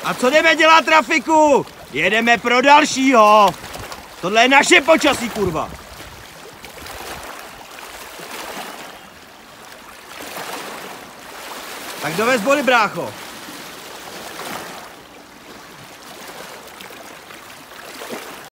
A co jdeme dělat, trafiku? Jedeme pro dalšího. Tohle je naše počasí, kurva. Tak dovez body, brácho.